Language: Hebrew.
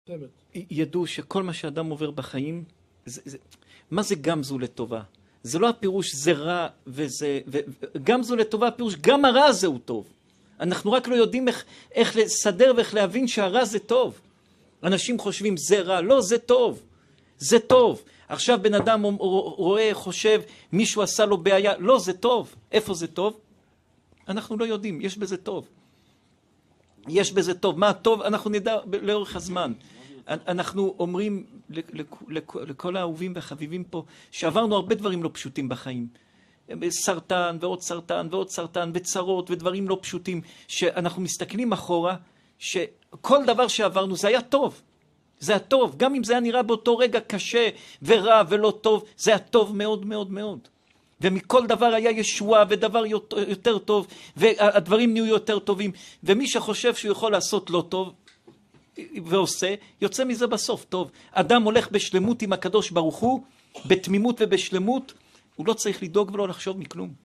ידעו שכל מה שאדם עובר בחיים, מה זה גמזו לטובה? זה לא הפירוש זה רע וזה, גמזו לטובה הפירוש גם הרע הזה הוא טוב. אנחנו רק לא יודעים איך לסדר ואיך להבין שהרע זה טוב. אנשים חושבים זה רע, לא, זה טוב. זה טוב. עכשיו בן אדם רואה, חושב, מישהו עשה לו בעיה, לא, זה טוב. איפה זה טוב? אנחנו לא יודעים, יש בזה טוב. יש בזה טוב. מה טוב? אנחנו נדע לאורך הזמן. אנחנו אומרים לכל האהובים והחביבים פה, שעברנו הרבה דברים לא פשוטים בחיים. סרטן ועוד סרטן ועוד סרטן וצרות ודברים לא פשוטים, שאנחנו מסתכלים אחורה, שכל דבר שעברנו זה היה טוב. זה היה טוב. גם אם זה היה נראה באותו רגע קשה ורע ולא טוב, זה היה טוב מאוד מאוד מאוד. ומכל דבר היה ישועה ודבר יותר טוב, והדברים נהיו יותר טובים. ומי שחושב שהוא יכול לעשות לא טוב, ועושה, יוצא מזה בסוף טוב. אדם הולך בשלמות עם הקדוש ברוך הוא, בתמימות ובשלמות, הוא לא צריך לדאוג ולא לחשוב מכלום.